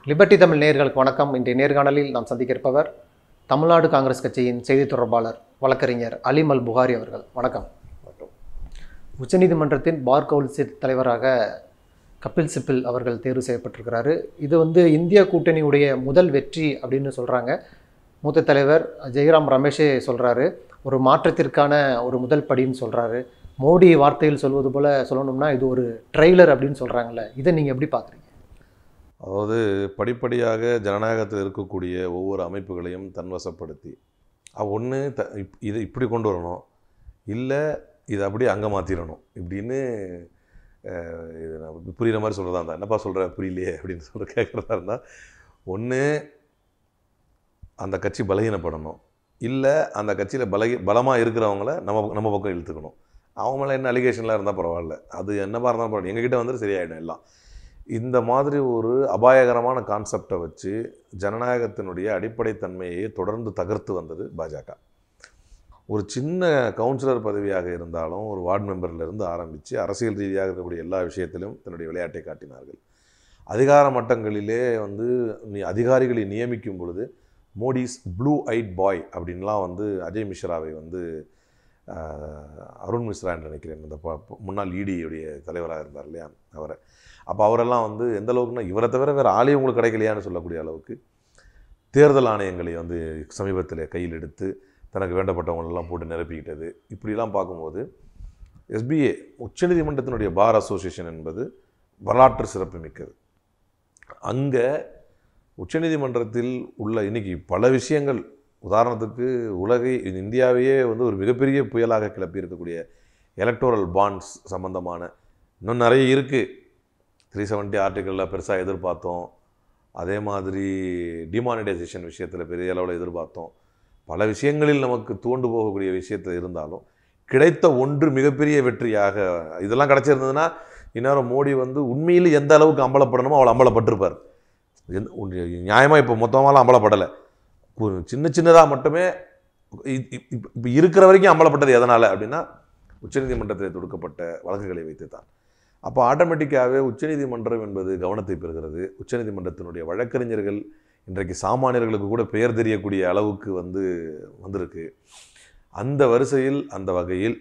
Liberty Tamil நேயர்களுக்கு வணக்கம். இன்றைய நேர்காணலில் நாம் சந்திக்க இருப்பவர் தமிழ்நாடு காங்கிரஸ் கட்சியின் செய்தி தொடர்பாளர் வழக்கறிஞர் அலீம் அல் புகாரி அவர்கள். வணக்கம். உச்சநீதிமன்றத்தின் பார் கவுன்சில் தலைவராக கபில் சிபல் அவர்கள் தேர்வு செய்யப்பட்டிருக்கிறாரு. இது இந்திய கூட்டணியுடைய முதல் வெற்றி அப்படின்னு சொல்கிறாங்க. மூத்த தலைவர் ஜெய்ராம் ரமேஷே சொல்கிறாரு, ஒரு மாற்றத்திற்கான ஒரு முதல் படின்னு சொல்கிறாரு. மோடி வார்த்தையில் சொல்வது போல் சொல்லணும்னா இது ஒரு ட்ரெய்லர் அப்படின்னு சொல்கிறாங்கல்ல, இதை நீங்கள் எப்படி பார்க்குறீங்க? அதாவது படிப்படியாக ஜனநாயகத்தில் இருக்கக்கூடிய ஒவ்வொரு அமைப்புகளையும் தன்வசப்படுத்தி ஒன்று இதை இப்படி கொண்டு வரணும், இல்லை இதை அப்படியே அங்கே மாற்றிடணும் இப்படின்னு இது நான் புரிகிற மாதிரி சொல்கிறதா இருந்தால், என்னப்பா சொல்கிற புரியலையே அப்படின்னு சொல்ல கேட்குறதா இருந்தால், ஒன்று அந்த கட்சி பலகீனப்படணும், இல்லை அந்த கட்சியில் பலமாக இருக்கிறவங்கள நம்ம பக்கம் இழுத்துக்கணும். அவங்க மேலே என்ன அலிகேஷன்லாம் இருந்தால் பரவாயில்ல, அது என்னவா இருந்தாலும் பரவாயில்ல, எங்ககிட்ட வந்துட்டு சரியாயிடும் எல்லாம். இந்த மாதிரி ஒரு அபாயகரமான கான்செப்டை வச்சு ஜனநாயகத்தினுடைய அடிப்படை தன்மையை தொடர்ந்து தகர்த்து வந்தது பாஜக. ஒரு சின்ன கவுன்சிலர் பதவியாக இருந்தாலும் ஒரு வார்டு மெம்பர்லேருந்து ஆரம்பித்து அரசியல் ரீதியாக இருக்கக்கூடிய எல்லா விஷயத்திலும் தன்னுடைய விளையாட்டை காட்டினார்கள். அதிகார மட்டங்களிலே அதிகாரிகளை நியமிக்கும் பொழுது மோடிஸ் ப்ளூ ஐட் பாய் அப்படின்லாம் அஜய் மிஸ்ராவை அருண் மிஸ்ரா என்று நினைக்கிறேன், இந்த முன்னாள் இடியுடைய தலைவராக இருந்தார் இல்லையா அவரை. அப்போ அவரெல்லாம் எந்த அளவுக்குன்னா, இவரை தவிர வேறு ஆளே உங்களுக்கு கிடைக்கலையான்னு சொல்லக்கூடிய அளவுக்கு தேர்தல் ஆணையங்களை சமீபத்தில் கையில் எடுத்து தனக்கு வேண்டப்பட்டவங்களெல்லாம் போட்டு நிரப்பிக்கிட்டது. இப்படிலாம் பார்க்கும்போது எஸ்பிஏ உச்சநீதிமன்றத்தினுடைய பார் அசோசியேஷன் என்பது வரலாற்று சிறப்பு மிக்கது. அங்கே உச்சநீதிமன்றத்தில் உள்ள இன்றைக்கி பல விஷயங்கள், உதாரணத்துக்கு இந்தியாவையே ஒரு மிகப்பெரிய புயலாக கிளப்பி இருக்கக்கூடிய எலக்டோரல் பாண்ட்ஸ் சம்பந்தமான இன்னும் நிறைய இருக்குது. 370 ஆர்டிக்கிளில் பெருசாக எதிர்பார்த்தோம். அதே மாதிரி டிமானிட்டைசேஷன் விஷயத்தில் பெரிய அளவில் எதிர்பார்த்தோம். பல விஷயங்களில் நமக்கு தோண்டு போகக்கூடிய விஷயத்தில் இருந்தாலும் கிடைத்த ஒன்று மிகப்பெரிய வெற்றியாக இதெல்லாம் கிடச்சிருந்ததுன்னா இந்நேரம் மோடி உண்மையில் எந்த அளவுக்கு அம்பலப்படணுமோ அவளை அம்பலப்பட்டிருப்பார். நியாயமாக இப்போ மொத்தமாலாம் அம்பலப்படலை, சின்னதாக மட்டுமே இப்போ இருக்கிற வரைக்கும் அம்பலப்பட்டது. எதனால் அப்படின்னா உச்சநீதிமன்றத்தில் தொடுக்கப்பட்ட வழக்குகளை வைத்து தான். அப்போ ஆட்டோமேட்டிக்காகவே உச்சநீதிமன்றம் என்பது கவனத்தை பெறுகிறது. உச்சநீதிமன்றத்தினுடைய வழக்கறிஞர்கள் இன்றைக்கு சாமானியர்களுக்கு கூட பெயர் தெரியக்கூடிய அளவுக்கு வந்திருக்கு. அந்த வரிசையில் அந்த வகையில்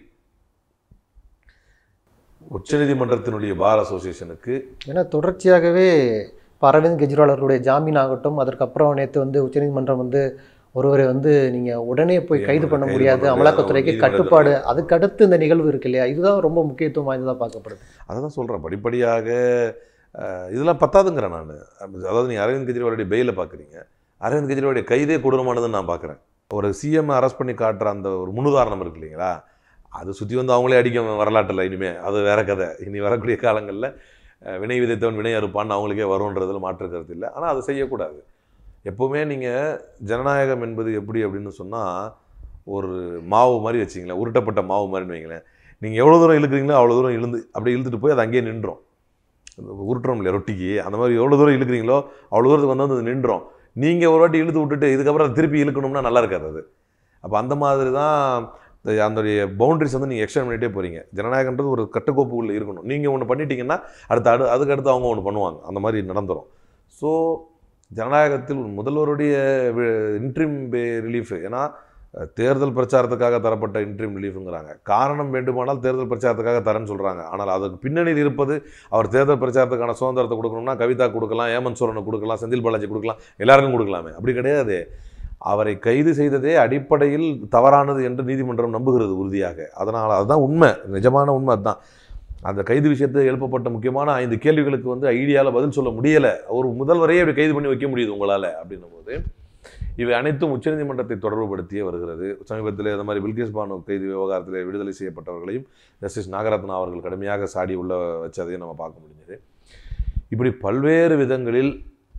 உச்சநீதிமன்றத்தினுடைய பார் அசோசியேஷனுக்கு ஏன்னா தொடர்ச்சியாகவே அரவிந்த் கெஜ்ரிவால் அவர்களுடைய ஜாமீன் ஆகட்டும், அதற்கப்புறம் நேற்று உச்சநீதிமன்றம் ஒருவரை நீங்கள் உடனே போய் கைது பண்ண முடியாது, அமலாக்கத்துறைக்கு கட்டுப்பாடு, அதுக்கடுத்து இந்த நிகழ்வு இருக்கு இல்லையா, இதுதான் ரொம்ப முக்கியத்துவம் வாய்ந்ததாக பார்க்கப்படுது. அதை தான் சொல்கிறேன், படிப்படியாக இதெல்லாம் பத்தாதுங்கிறேன் நான். அதாவது நீங்கள் அரவிந்த் கெஜ்ரிவாலுடைய பெயிலை பார்க்குறீங்க, அரவிந்த் கெஜ்ரிவாலுடைய கைதே கொடூரமானதுன்னு நான் பார்க்குறேன். ஒரு சிஎம் அரெஸ்ட் பண்ணி காட்டுற அந்த ஒரு முன்னுதாரணம் இருக்கு இல்லைங்களா, அது சுற்றி அவங்களே அடிக்க வரலாற்றில் இனிமேல் அது வேற கதை. இனி வரக்கூடிய காலங்களில் வினை விதைத்தவன் வினை அறுப்பான்னு அவங்களுக்கே வரும்ன்றதில் மாற்று கருத்து இல்லை. ஆனால் அதை செய்யக்கூடாது. எப்போவுமே நீங்கள் ஜனநாயகம் என்பது எப்படி அப்படின்னு சொன்னால், ஒரு மாவு மாதிரி வச்சிங்களேன், உருட்டப்பட்ட மாவு மாதிரின்னு வைங்களேன். நீங்கள் எவ்வளோ தூரம் இழுக்கிறீங்களோ அவ்வளோ தூரம் அப்படியே இழுத்துட்டு போய் அது அங்கேயே நின்றோம். உருட்டுறோம் இல்லையா ரொட்டிக்கு, அந்த மாதிரி எவ்வளோ தூரம் இழுக்கிறீங்களோ அவ்வளோ தூரத்துக்கு அது நின்றோம். நீங்கள் ஒரு வாட்டி இழுத்து விட்டுட்டு இதுக்கப்புறம் அதை திருப்பி இழுக்கணும்னா நல்லா இருக்காது அது. அப்போ அந்த மாதிரி தான் அதனுடைய பவுண்டரிஸ் நீங்கள் எக்ஸ்டெண்ட் பண்ணிகிட்டே போகிறீங்க. ஜனநாயகன்றது ஒரு கட்டுக்கோப்புக்குள்ளே இருக்கணும். நீங்கள் ஒன்று பண்ணிட்டீங்கன்னா அதுக்கடுத்து அவங்க ஒன்று பண்ணுவாங்க, அந்த மாதிரி நடந்துடும். ஸோ ஜனநாயகத்தில் முதல்வருடைய இன்ட்ரீம் ரிலீஃப், ஏன்னா தேர்தல் பிரச்சாரத்துக்காக தரப்பட்ட இன்ட்ரீம் ரிலீஃபுங்கிறாங்க. காரணம் வேண்டுமானால் தேர்தல் பிரச்சாரத்துக்காக தரேன்னு சொல்கிறாங்க. ஆனால் அதுக்கு பின்னணியில் இருப்பது அவர் தேர்தல் பிரச்சாரத்துக்கான சுதந்திரத்தை கொடுக்கணும்னா கவிதா கொடுக்கலாம், ஏமன் சோரனை கொடுக்கலாம், செந்தில் பாலாஜி கொடுக்கலாம், எல்லாருக்கும் கொடுக்கலாமே. அப்படி கிடையாது. அவரை கைது செய்ததே அடிப்படையில் தவறானது என்று நீதிமன்றம் நம்புகிறது உறுதியாக. அதனால் அதுதான் உண்மை, நிஜமான உண்மை அதுதான். அந்த கைது விஷயத்தில் எழுப்பப்பட்ட முக்கியமான 5 கேள்விகளுக்கு ஐடியாவில் பதில் சொல்ல முடியலை. ஒரு முதல்வரையே அப்படி கைது பண்ணி வைக்க முடியுது உங்களால் அப்படின்னும் போது இவை அனைத்தும் உச்சநீதிமன்றத்தை தொடர்புபடுத்தியே வருகிறது. சமீபத்தில் இந்த மாதிரி பில்கிஸ் பானு கைது விவகாரத்தில் விடுதலை செய்யப்பட்டவர்களையும் ஜஸ்டிஸ் நாகரத்னா அவர்கள் கடுமையாக சாடி உள்ள வச்சதையும் நம்ம பார்க்க முடிஞ்சது. இப்படி பல்வேறு விதங்களில்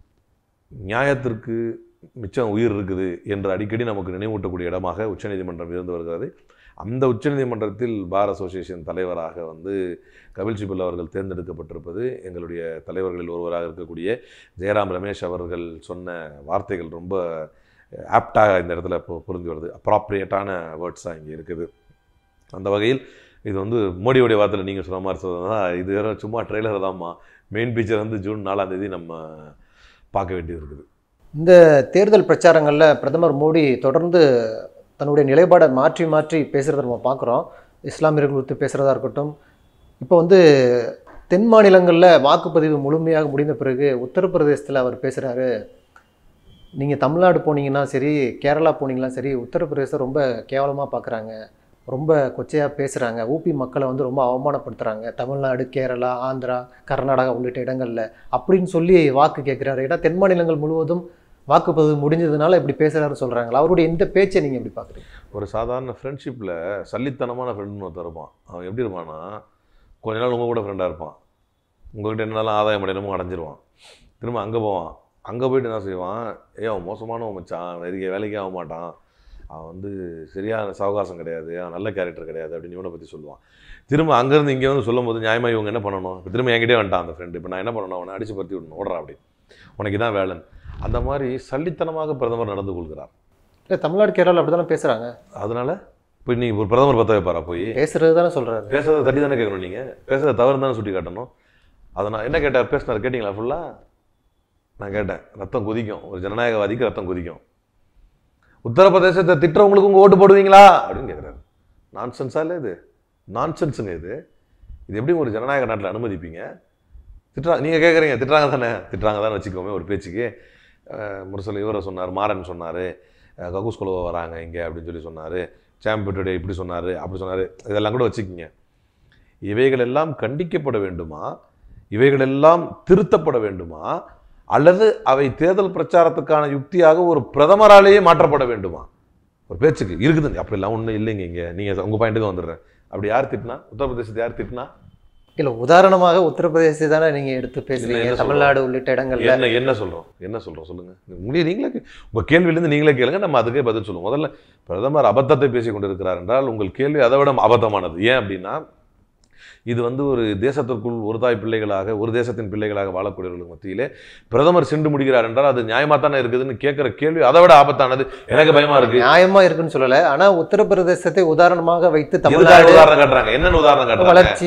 நியாயத்திற்கு மிச்சம் உயிர் இருக்குது என்று அடிக்கடி நமக்கு நினைவூட்டக்கூடிய இடமாக உச்சநீதிமன்றம் இருந்து வருகிறது. அந்த உச்சநீதிமன்றத்தில் பார் அசோசியேஷன் தலைவராக கபில் சிபல் அவர்கள் தேர்ந்தெடுக்கப்பட்டிருப்பது எங்களுடைய தலைவர்களில் ஒருவராக இருக்கக்கூடிய ஜெயராம் ரமேஷ் அவர்கள் சொன்ன வார்த்தைகள் ரொம்ப ஆப்டாக இந்த இடத்துல பொருந்தி வருது. அப்ராப்ரியேட்டான வேர்ட்ஸாக இங்கே இருக்குது. அந்த வகையில் இது மோடியோடைய வார்த்தையில் நீங்கள் சொன்ன மாதிரி சொல்லுறதுனா, இது வேறு சும்மா ட்ரெய்லர் தான்மா, மெயின் பிக்சர் ஜூன் 4ஆம் தேதி நம்ம பார்க்க வேண்டியது இருக்குது. இந்த தேர்தல் பிரச்சாரங்களில் பிரதமர் மோடி தொடர்ந்து தன்னுடைய நிலைப்பாடை மாற்றி மாற்றி பேசுகிறத நம்ம பார்க்குறோம். இஸ்லாமியர்கள் குறித்து பேசுகிறதா இருக்கட்டும். இப்போ வந்து தென் மாநிலங்களில் வாக்குப்பதிவு முழுமையாக முடிந்த பிறகு உத்தரப்பிரதேசத்தில் அவர் பேசுகிறாரு, நீங்கள் தமிழ்நாடு போனீங்கன்னா சரி, கேரளா போனீங்கன்னா சரி, உத்தரப்பிரதேசத்தை ரொம்ப கேவலமாக பார்க்குறாங்க, ரொம்ப கொச்சையாக பேசுகிறாங்க, ஊபி மக்களை வந்து ரொம்ப அவமானப்படுத்துகிறாங்க, தமிழ்நாடு, கேரளா, ஆந்திரா, கர்நாடகா உள்ளிட்ட இடங்களில் அப்படின்னு சொல்லி வாக்கு கேட்குறாரு. ஏன்னா தென் மாநிலங்கள் முழுவதும் வாக்குப்பதிவு முடிஞ்சதுனால இப்படி பேசுகிறாருன்னு சொல்கிறாங்களா? அவருடைய இந்த பேச்சை நீங்கள் எப்படி பார்க்குறீங்க? ஒரு சாதாரண ஃப்ரெண்ட்ஷிப்பில் சல்லித்தனமான ஃப்ரெண்டுன்னு ஒருத்தர் இருப்பான். அவன் எப்படி இருப்பான்னா, கொஞ்ச நாள் உங்கள் கூட ஃப்ரெண்டாக இருப்பான், உங்கள்கிட்ட என்னெல்லாம் ஆதாயம் அடையணுமோ அடைஞ்சிருவான், திரும்ப அங்கே போவான், அங்கே போய்ட்டு என்ன செய்வான், அவன் மோசமானவன் மச்சான், வேலைக்கே ஆக மாட்டான், அவன் வந்து சரியான சவகாசம் கிடையாது, அவன் நல்ல கேரக்டர் கிடையாது அப்படின்னு இவனை பற்றி சொல்லுவான். திரும்ப அங்கேருந்து இங்கே வந்து சொல்லும் போது நியாயமாக இவங்க என்ன பண்ணணும், இப்போ திரும்ப என்கிட்டே வந்துட்டான் அந்த ஃப்ரெண்டு, இப்போ நான் என்ன பண்ணணும், அவனை அடித்து பற்றி விடணும், ஓடுறா அப்படி, உனக்கு தான் வேலைன்னு. அந்த மாதிரி சல்லித்தனமாக பிரதமர் நடந்து கொள்கிறார். இல்லை, தமிழ்நாடு, கேரளா அப்படி தானே பேசுகிறாங்க. அதனால இப்போ நீங்கள் ஒரு பிரதமர் பற்ற வைப்பாரா? போய் பேசுறது தானே சொல்கிறாரு. பேசுறதை தட்டி தானே கேட்கணும், நீங்கள் பேசுறதை தவறு தானே சுட்டி காட்டணும். அதை நான் என்ன கேட்டார், பேசினார் கேட்டிங்களா ஃபுல்லாக? நான் கேட்டேன். ரத்தம் கொதிக்கும், ஒரு ஜனநாயகவாதிக்கு ரத்தம் கொதிக்கும். உத்தரப்பிரதேசத்தை திட்டுறவங்களுக்கு உங்கள் ஓட்டு போடுவீங்களா அப்படின்னு கேட்குறாரு. நான்சென்ஸா இல்லை இது? நான்சென்ஸுங்க இது. இது எப்படி ஒரு ஜனநாயக நாட்டில் அனுமதிப்பீங்க? நீங்கள் கேட்குறீங்க, திட்டுறாங்க தானே வச்சுக்கோமே ஒரு பேச்சுக்கு. முரசல் இவரை சொன்னார், மாறன் சொன்னார், கக்கூஸ் குழுவ வராங்க இங்கே அப்படின்னு சொல்லி சொன்னார், சாம்பியன் டே இப்படி சொன்னார் அப்படி சொன்னார், இதெல்லாம் கூட வச்சுக்கிங்க. இவைகளெல்லாம் கண்டிக்கப்பட வேண்டுமா, இவைகளெல்லாம் திருத்தப்பட வேண்டுமா, அல்லது அவை தேர்தல் பிரச்சாரத்துக்கான யுக்தியாக ஒரு பிரதமராலேயே மாற்றப்பட வேண்டுமா? ஒரு பேச்சுக்கு இருக்குது. அப்படிலாம் ஒன்றும் இல்லைங்க. இங்கே நீங்கள் உங்கள் பாயிண்ட்டுக்கு வந்துடுறேன். அப்படி யார் திட்டினா? உத்தரப்பிரதேசத்தை யார் திட்டினா? இல்லை, உதாரணமாக உத்தரப்பிரதேசத்தை தானே நீங்கள் எடுத்து பேசுறீங்க, தமிழ்நாடு உள்ளிட்ட இடங்கள்ல. என்ன சொல்கிறோம் சொல்லுங்கள். நீங்களே உங்கள் கேள்வியிலேருந்து நீங்களே கேளுங்க, நம்ம அதுக்கே பதில் சொல்லுவோம். முதல்ல பிரதமர் அபத்தத்தை பேசி கொண்டிருக்கிறார் என்றால் உங்கள் கேள்வி அதை விட அபத்தமானது. ஏன் அப்படின்னா, இது வந்து ஒரு தேசத்திற்குள் ஒரு தாய் பிள்ளைகளாக, ஒரு தேசத்தின் பிள்ளைகளாக வாழக்கூடியவர்களுக்கு மத்தியிலே பிரதமர் சென்று முடிகிறார் என்றால் அது நியாயமா தானே இருக்குதுன்னு கேட்கிற கேள்வி அதை விட ஆபத்தானது. எனக்கு பயமா இருக்கு. நியாயமா இருக்குன்னு சொல்லல, ஆனா உத்தரப்பிரதேசத்தை உதாரணமாக வைத்து தமிழ்நாடு உதாரணம் காட்டுறாங்க. என்னன்னு உதாரணம் காட்டுறாங்க? வளர்ச்சி,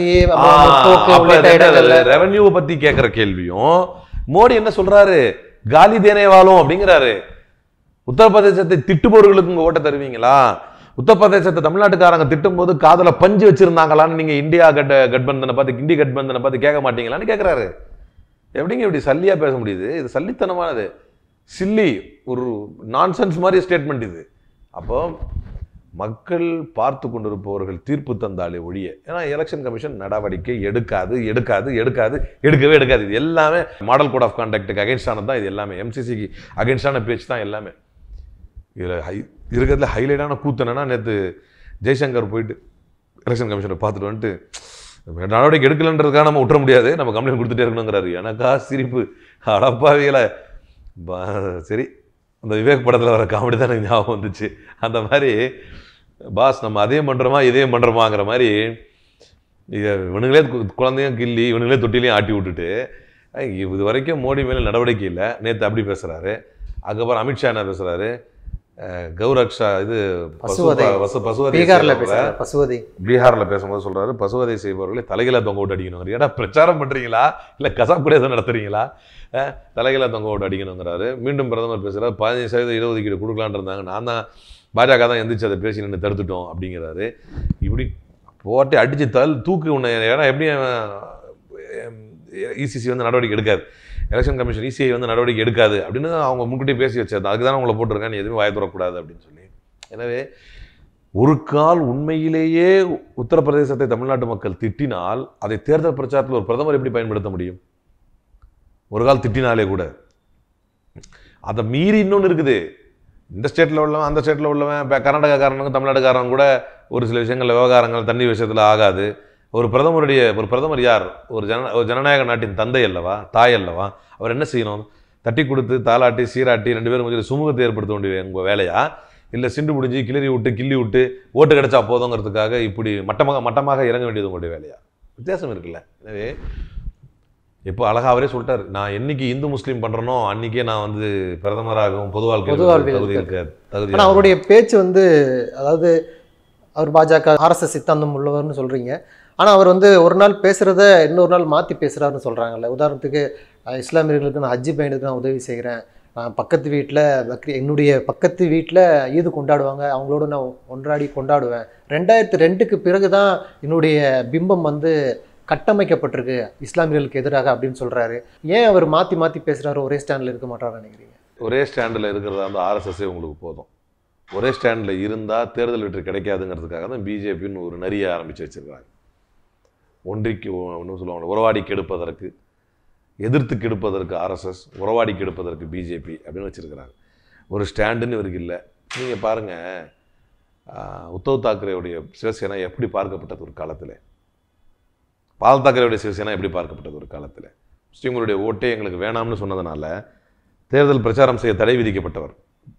ரெவென்யூ பத்தி கேட்கிற கேள்வியும் மோடி என்ன சொல்றாரு, காலி தேனே வாழும் அப்படிங்கிறாரு. உத்தரப்பிரதேசத்தை திட்டுபவர்களுக்கு உங்க ஓட்ட தருவீங்களா? உத்தரப்பிரதேசத்தை தமிழ்நாட்டுக்காரங்க திட்டும் போது காதல பஞ்சு வச்சிருந்தாங்களான்னு நீங்க இந்தியா கட்பந்தனை பார்த்து, இந்திய கட்பந்தனை பார்த்து கேட்க மாட்டீங்களான்னு கேட்கிறாரு. எப்படிங்க இப்படி சல்லியா பேச முடியுது? இது சல்லித்தனமானது, சில்லி, ஒரு நான்சென்ஸ் மாதிரி ஸ்டேட்மெண்ட் இது. அப்போ மக்கள் பார்த்து கொண்டிருப்பவர்கள் தீர்ப்பு தந்தாலே ஒழிய, ஏன்னா எலெக்ஷன் கமிஷன் நடவடிக்கை எடுக்கவே எடுக்காது. இது எல்லாமே மாடல் கோட் ஆஃப் கான்டக்டுக்கு அகேன்ஸ்டானது தான். இது எல்லாமே எம்சிசிக்கு அகேன்ஸ்டான பேச்சு தான் எல்லாமே. இதில் இருக்கிறதுல ஹைலைட்டான கூத்து என்னன்னா, நேற்று ஜெய்சங்கர் போயிட்டு எலெக்ஷன் கமிஷனை பார்த்துட்டு வந்துட்டு நடவடிக்கை எடுக்கலன்றதுக்காக நம்ம விட்டுற முடியாது, நம்ம கம்ப்ளைண்ட் கொடுத்துட்டே இருக்கணுங்கிறாரு. எனக்கா சிரிப்பு, அடப்பாவிகளை. சரி, அந்த விவேக் படத்தில் வர காமெடி தான் எனக்கு ஞாபகம் வந்துச்சு. அந்த மாதிரி பாஸ் நம்ம அதையும் பண்ணுறோமா இதையும் பண்ணுறோமாங்கிற மாதிரி இவனுங்களே குழந்தையும் கிள்ளி இவனுங்களே தொட்டிலையும் ஆட்டி விட்டுட்டு இது வரைக்கும் மோடி மேலே நடவடிக்கை இல்லை. நேற்று அப்படி பேசுகிறாரு. அதுக்கப்புறம் அமித்ஷா என்ன பேசுகிறாரு, கௌரக்ஷா இது பீகாரில் பேசும்போது சொல்றாரு, பசுவதை செய்பவர்களை தலைகீழ தொங்க விட்டு அடிக்கணும். ஏன்னா பிரச்சாரம் பண்றீங்களா இல்லை கசாப்புடைய நடத்துறீங்களா? தலைகீழ தொங்க விட்டு அடிக்கணுங்கிறாரு. மீண்டும் பிரதமர் பேசுறாரு, 15% இடஒதுக்கீடு கொடுக்கலான் இருந்தாங்க, நான் தான் பாஜக தான் எந்திரிச்சு அதை பேசி நின்று தடுத்துட்டோம் அப்படிங்கிறாரு. இப்படி போட்டு அடிச்சு தூக்கு உன்னை. ஏன்னா எப்படி இசிசி வந்து நடவடிக்கை எடுக்காது, எலெக்ஷன் கமிஷன் இசிஐ வந்து நடவடிக்கை எடுக்காது அப்படின்னு அவங்க முன்கூட்டியே பேசி வச்சாரு. அதுக்கு தான் உங்களை போட்டிருக்கேன், நீ எதுவுமே வாய தரக்கூடாது அப்படின்னு சொல்லி. எனவே ஒரு கால் உண்மையிலேயே உத்தரப்பிரதேசத்தை தமிழ்நாட்டு மக்கள் திட்டினால் அதை தேர்தல் பிரச்சாரத்தில் ஒரு பிரதமர் எப்படி பயன்படுத்த முடியும்? ஒரு கால் திட்டினாலே கூட. அதை மீறி இன்னொன்று இருக்குது. இந்த ஸ்டேட்டில் உள்ளவன் அந்த ஸ்டேட்டில் உள்ளவன், இப்போ கர்நாடகாக்காரனுக்கும் தமிழ்நாடுக்காரன் கூட ஒரு சில விஷயங்கள் விவகாரங்கள் தண்ணி விஷயத்தில் ஆகாது. ஒரு பிரதமர் யார்? ஒரு ஜனநாயக நாட்டின் தந்தை அல்லவா, தாய் அல்லவா? அவர் என்ன செய்யணும்? தட்டி கொடுத்து தாலாட்டி சீராட்டி 2 பேரும் கொஞ்சம் சுமூகத்தை ஏற்படுத்த வேண்டிய உங்கள் வேலையா? இல்லை சிண்டு முடிஞ்சு கிளறி விட்டு கிள்ளி விட்டு ஓட்டு கிடைச்சா போதுங்கிறதுக்காக இப்படி மட்டமாக இறங்க வேண்டியது உங்களுடைய வேலையா? வித்தியாசம் இருக்குல்ல. எனவே இப்போ அழகா அவரே சொல்லிட்டாரு, நான் என்னைக்கு இந்து முஸ்லீம் பண்றேனோ அன்னைக்கே நான் வந்து பிரதமராகவும் பொது வாழ்க்கை. அவருடைய பேச்சு வந்து, அதாவது அவர் பாஜக RSS சித்தாந்தம் உள்ளவர்னு சொல்றீங்க, ஆனால் அவர் வந்து ஒரு நாள் பேசுகிறத இன்னொரு நாள் மாற்றி பேசுகிறாருன்னு சொல்கிறாங்கல்ல. உதாரணத்துக்கு இஸ்லாமியர்களுக்கு நான் ஹஜ்ஜி பையனுக்கு நான் உதவி செய்கிறேன், நான் பக்கத்து வீட்டில் என்னுடைய பக்கத்து வீட்டில் ஈது கொண்டாடுவாங்க, அவங்களோட நான் ஒன்றாடி கொண்டாடுவேன், 2002க்கு பிறகு தான் என்னுடைய பிம்பம் வந்து கட்டமைக்கப்பட்டிருக்கு இஸ்லாமியர்களுக்கு எதிராக அப்படின்னு சொல்கிறாரு. ஏன் அவர் மாற்றி மாற்றி பேசுகிறாரு, ஒரே ஸ்டாண்டில் இருக்க மாட்டாருன்னு நினைக்கிறீங்க? ஒரே ஸ்டாண்டில் இருக்கிறதா வந்து ஆர்எஸ்எஸ்ஸே உங்களுக்கு போதும். ஒரே ஸ்டாண்டில் இருந்தால் தேர்தல் வெற்றி கிடைக்காதுங்கிறதுக்காக தான் பிஜேபின்னு ஒரு நரியை ஆரம்பித்து வச்சுருக்காங்க. ஒன்றிக்கு ஒன்றும் சொல்லுவாங்க, உறவாடி கெடுப்பதற்கு, எதிர்த்து கெடுப்பதற்கு ஆர்எஸ்எஸ், உறவாடி கெடுப்பதற்கு பிஜேபி அப்படின்னு வச்சுருக்கிறாங்க. ஒரு ஸ்டாண்டுன்னு இவருக்கு இல்லை. நீங்கள் பாருங்கள், உத்தவ் தாக்கரேவுடைய சிவசேனா எப்படி பார்க்கப்பட்டது ஒரு காலத்தில், பால் தாக்கரேவுடைய சிவசேனா எப்படி பார்க்கப்பட்டது ஒரு காலத்தில். முஸ்லீம்களுடைய ஓட்டே எங்களுக்கு வேணாம்னு சொன்னதுனால தேர்தல் பிரச்சாரம் செய்ய தடை விதிக்கப்பட்டவர்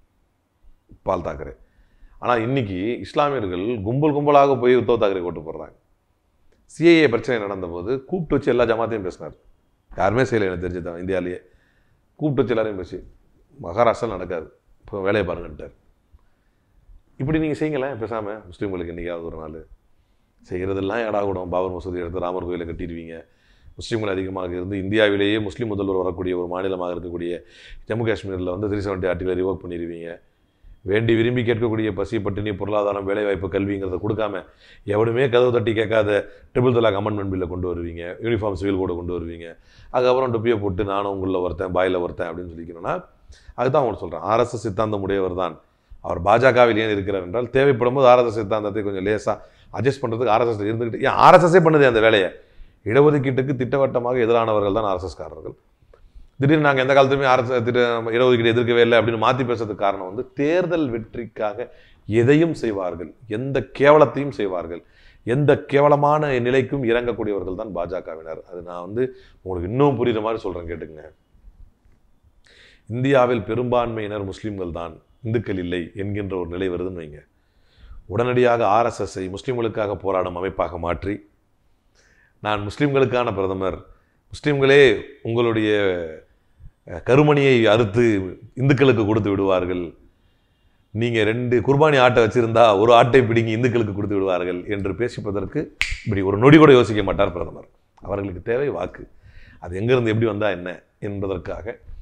பால் தாக்கரே. ஆனால் இன்னைக்கு இஸ்லாமியர்கள் கும்பல் கும்பலாக போய் உத்தவ் தாக்கரே ஓட்டு போடுறாங்க. சிஏஏ பிரச்சனை நடந்தபோது கூப்பிட்டு வச்சு எல்லா ஜமாத்தையும் பேசினார். யாருமே செய்யலை, எனக்கு தெரிஞ்சதான் இந்தியாவிலேயே. கூப்பிட்டு வச்சு எல்லாரையும் பேசி மகாராஷ்டிரா நடக்காது, இப்போ வேலையை பாருங்கன்ட்டார். இப்படி நீங்கள் செய்யுங்களேன் பேசாமல், முஸ்லீம்களுக்கு என்றைக்காவது ஒரு நாள். செய்கிறதெல்லாம் ஏடாகூடம். பாபர் மசூதி எடுத்து ராமர் கோயிலை கட்டிடுவீங்க. முஸ்லீம்கள் அதிகமாக இருந்து இந்தியாவிலேயே முஸ்லீம் முதல்வர் வரக்கூடிய ஒரு மாநிலமாக இருக்கக்கூடிய ஜம்மு காஷ்மீரில் வந்து 370 ஆர்டிகளை ரிவோக் பண்ணிடுவீங்க. வேண்டி விரும்பி கேட்கக்கூடிய பசி, பட்டினி, பொருளாதாரம், வேலைவாய்ப்பு, கல்விங்கிறத கொடுக்காம எவனுமே கதவு தட்டி கேட்காத ட்ரிபிள் தலாக் அமெண்ட்மெண்ட் பில்லை கொண்டு வருவீங்க, யூனிஃபார்ம் சிவில் கோடை கொண்டு வருவீங்க. அதுக்கப்புறம் டொப்பியை போட்டு நானும் உங்களில் ஒருத்தன், பாயில் ஒருத்தன் அப்படின்னு சொல்லிக்கணும்னா அதுதான் அவங்க சொல்கிறேன். ஆர்எஸ்எஸ் சித்தாந்தம் உடையவர் தான் அவர். பாஜகவில் ஏன் இருக்கிறார் என்றால் தேவைப்படும் போது ஆர்எஸ்எஸ் சித்தாந்தத்தை கொஞ்சம் லேசாக அட்ஜஸ்ட் பண்ணுறதுக்கு ஆர்எஸ்எஸ் இருந்துக்கிட்டு, ஏன் ஆர்எஸ்எஸ்ஸே பண்ணுது அந்த வேலையை. இடஒதுக்கீட்டுக்கு திட்டவட்டமாக எதிரானவர்கள் தான் ஆர்எஸ்எஸ்காரர்கள். திடீர்னு நாங்கள் எந்த காலத்துலையுமே இடஒதுக்கீடு எதிர்க்கவே இல்லை அப்படின்னு மாற்றி பேசுறதுக்கு காரணம் வந்து தேர்தல் வெற்றிக்காக எதையும் செய்வார்கள், எந்த கேவலத்தையும் செய்வார்கள், எந்த கேவலமான நிலைக்கும் இறங்கக்கூடியவர்கள் தான் பாஜகவினர். அது நான் வந்து உங்களுக்கு இன்னும் புரியுற மாதிரி சொல்கிறேன், கேட்டுங்க. இந்தியாவில் பெரும்பான்மையினர் முஸ்லீம்கள் தான், இந்துக்கள் இல்லை என்கின்ற ஒரு நிலை வருதுன்னு வைங்க. உடனடியாக ஆர்எஸ்எஸ்ஸை முஸ்லீம்களுக்காக போராடும் அமைப்பாக மாற்றி, நான் முஸ்லீம்களுக்கான பிரதமர், முஸ்லீம்களே உங்களுடைய கருமணியை அறுத்து இந்துக்களுக்கு கொடுத்து விடுவார்கள், நீங்கள் 2 குர்பானி ஆட்டை வச்சுருந்தா ஒரு ஆட்டை பிடிங்கி இந்துக்களுக்கு கொடுத்து விடுவார்கள் என்று பேசிப்பதற்கு இப்படி ஒரு நொடி கூட யோசிக்க மாட்டார் பிரதமர். அவர்களுக்கு தேவை வாக்கு. அது எங்கேருந்து எப்படி வந்தால் என்ன என்பதற்காக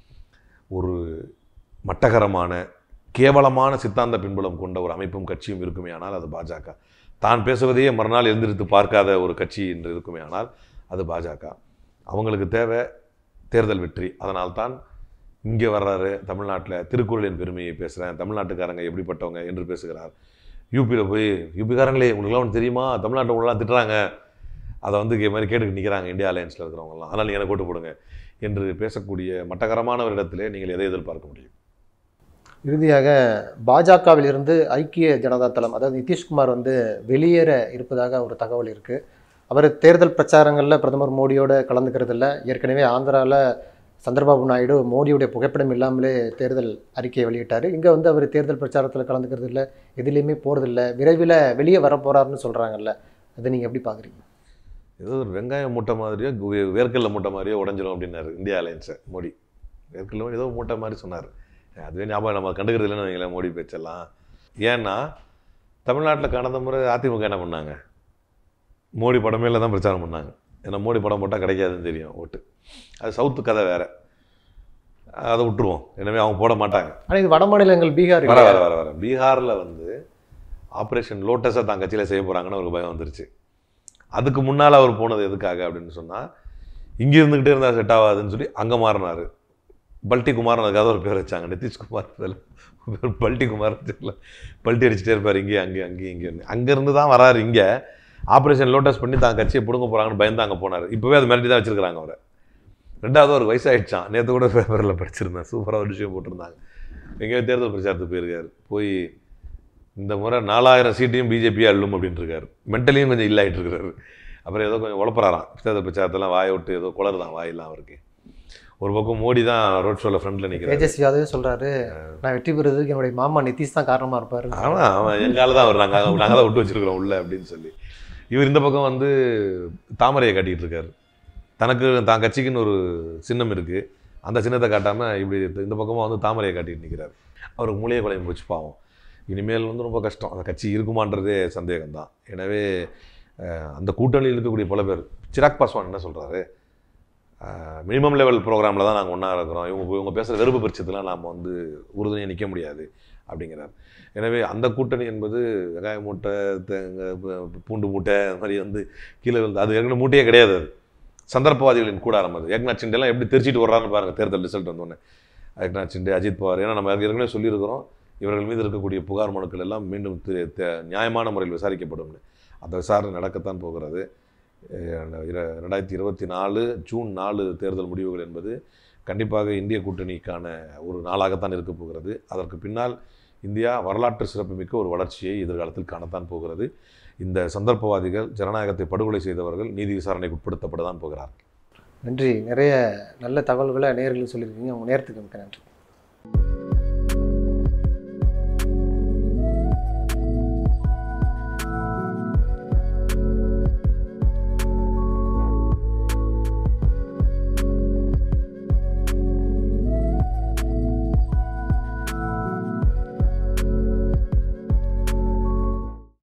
ஒரு மட்டகரமான கேவலமான சித்தாந்த பின்புலம் கொண்ட ஒரு அமைப்பும் கட்சியும் இருக்குமே ஆனால் அது பாஜக. தான் பேசுவதையே மறுநாள் எழுந்திருத்து பார்க்காத ஒரு கட்சி என்று இருக்குமே ஆனால் அது பாஜக. அவங்களுக்கு தேவை தேர்தல் வெற்றி. அதனால்தான் இங்கே வர்றாரு, தமிழ்நாட்டில் திருக்குறளின் பெருமையை பேசுகிறேன், தமிழ்நாட்டுக்காரங்க எப்படிப்பட்டவங்க என்று பேசுகிறார். யூபியில் போய் யூபிக்காரங்களே உங்களுக்குலாம் ஒன்று தெரியுமா, தமிழ்நாட்டில் உங்களெலாம் திட்டுறாங்க, அதை வந்து மாதிரி கேட்டுக்கிட்டு நிற்கிறாங்க இந்தியா அலையன்ஸில் இருக்கிறவங்கலாம், அதனால் நீங்கள் எனக்கு ஓட்டு போடுங்க என்று பேசக்கூடிய மட்டகரமானவரிடத்திலே நீங்கள் எதை எதிர்பார்க்க முடியும்? இறுதியாக பாஜகவிலிருந்து ஐக்கிய ஜனதா தளம், அதாவது நிதிஷ்குமார் வந்து வெளியேற இருப்பதாக ஒரு தகவல் இருக்குது. அவர் தேர்தல் பிரச்சாரங்களில் பிரதமர் மோடியோட கலந்துக்கிறதில்ல. ஏற்கனவே ஆந்திராவில் சந்திரபாபு நாயுடு மோடியுடைய புகைப்படம் இல்லாமலே தேர்தல் அறிக்கையை வெளியிட்டார். இங்கே வந்து அவர் தேர்தல் பிரச்சாரத்தில் கலந்துக்கிறது இல்லை, எதுலேயுமே போகிறதில்ல, விரைவில் வெளியே வர போகிறாருன்னு சொல்கிறாங்கல்ல, அதை நீங்கள் எப்படி பார்க்குறீங்க? ஏதோ ஒரு வெங்காயம் மூட்டை மாதிரியோ வேர்க்கல்ல மூட்டை மாதிரியோ உடஞ்சிரும் அப்படின்னாரு இந்தியா அலையன்ஸை மோடி. வேர்க்கல்ல ஏதோ மூட்டை மாதிரி சொன்னார். அதுவே ஞாபகம் நம்ம கண்டுக்கிறது இல்லைன்னு வைங்களேன் மோடி பேச்செல்லாம். ஏன்னா தமிழ்நாட்டில் கடந்த முறை அதிமுக என்ன பண்ணாங்க, மோடி படமேல தான் பிரச்சாரம் பண்ணாங்க. ஏன்னா மோடி படம் போட்டால் கிடைக்காதுன்னு தெரியும் ஓட்டு. அது சவுத்து கதை வேறு, அதை விட்டுருவோம். எனவே அவங்க போட மாட்டாங்க. ஆனால் இது வட மாநிலங்கள், பீகார் வர வர வர வர பீகாரில் வந்து ஆப்ரேஷன் லோட்டஸை தான் கட்சியில் செய்ய போகிறாங்கன்னு ஒரு பயம் வந்துருச்சு. அதுக்கு முன்னால் அவர் போனது எதுக்காக அப்படின்னு சொன்னால், இங்கே இருந்துக்கிட்டே இருந்தால் செட் ஆகாதுன்னு சொல்லி அங்கே மாறினார். பல்ட்டி குமார் அதுக்காக ஒரு பேர் வச்சாங்க. நிதிஷ்குமார் பல்ட்டி குமார் பல்ட்டி அடிச்சுட்டே இருப்பார், இங்கே இங்கே அங்கேருந்து தான் வராரு. இங்கே ஆப்ரேஷன் லோட்டஸ் பண்ணி தான் கட்சியை பிடுங்க போகிறாங்கன்னு பயந்து அங்கே போனார். இப்போவே அது மிரட்டி தான் வச்சுருக்கிறாங்க அவரை. 2வது ஒரு வயசாகிடுச்சான். நேற்று கூட பேப்பரில் படிச்சிருந்தேன், சூப்பராக ஒரு விஷயம் போட்டிருந்தாங்க. எங்கேயோ தேர்தல் பிரச்சாரத்துக்கு போயிருக்காரு. போய் இந்த முறை 4000 சீட்டையும் பிஜேபியாக அள்ளும் அப்படின்ட்டு இருக்காரு. மென்டலியும் கொஞ்சம் இல்லாயிட்டு இருக்கிறாரு. அப்புறம் ஏதோ கொஞ்சம் உழப்பறாராம். தேர்தல் பிரச்சாரத்தெல்லாம் வாயை விட்டு ஏதோ குளர் தான் வாயெல்லாம் அவருக்கு. ஒரு பக்கம் மோடி தான் ரோட் ஷோவில் ஃப்ரண்ட்டில் நிற்கிறார். தேஜஸ்வி யாதவே சொல்கிறாரு, நான் வெற்றி பெறுறதுக்கு என்னுடைய மாமா நிதிஷ் தான் காரணமாக இருப்பார். அவன் எங்கால தான் அவர் நாங்கள் தான் விட்டு வச்சுருக்கிறோம் உள்ள அப்படின்னு சொல்லி. இவர் இந்த பக்கம் வந்து தாமரையை காட்டிகிட்டு இருக்காரு. தனக்கு தான் கட்சிக்குன்னு ஒரு சின்னம் இருக்குது, அந்த சின்னத்தை காட்டாமல் இப்படி இந்த பக்கமாக வந்து தாமரையை காட்டிகிட்டு நிற்கிறார். அவருக்கு மூளையை குலையும் போச்சு பாவம். இனிமேல் வந்து ரொம்ப கஷ்டம், அந்த கட்சி இருக்குமான்றதே மினிமம் லெவல் ப்ரோக்ராமில் தான் நாங்கள் ஒன்றா இருக்கிறோம், இவங்க பேசுகிற வெறுப்பு பட்சத்தில் நாம் வந்து உறுதுணையாக நிற்க முடியாது அப்படிங்கிறார். எனவே அந்த கூட்டணி என்பது வெங்காய மூட்டை, பூண்டு மூட்டை அது மாதிரி வந்து கீழே வந்து அது ஏற்கனவே மூட்டையே கிடையாது. அது சந்தர்ப்பவாதிகளின் கூடாரம். அது ஏக்நாத் சிண்டேலாம் எப்படி தெரிச்சிட்டு வர்றாருன்னு பாருங்கள் தேர்தல் ரிசல்ட் வந்தோடனே. ஏக்நாத் சிண்டே, அஜித் பவார், ஏன்னா நம்ம ஏற்கனவே சொல்லியிருக்கிறோம் இவர்கள் மீது இருக்கக்கூடிய புகார் மனுக்கள் எல்லாம் மீண்டும் நியாயமான முறையில் விசாரிக்கப்படும்னு. அந்த விசாரணை நடக்கத்தான் போகிறது. 2024 ஜூன் 4 தேர்தல் முடிவுகள் என்பது கண்டிப்பாக இந்திய கூட்டணிக்கான ஒரு நாளாகத்தான் இருக்க போகிறது. அதற்கு பின்னால் இந்தியா வரலாற்று சிறப்புமிக்க ஒரு வளர்ச்சியை எதிர்காலத்தில் காணத்தான் போகிறது. இந்த சந்தர்ப்பவாதிகள், ஜனநாயகத்தை படுகொலை செய்தவர்கள் நீதி விசாரணைக்கு உட்படுத்தப்பட தான் போகிறார்கள். நன்றி. நிறைய நல்ல தகவல்களை நேயர்களுக்கு சொல்லியிருக்கீங்க. உங்கள் நேரத்துக்கு மிக்க நன்றி.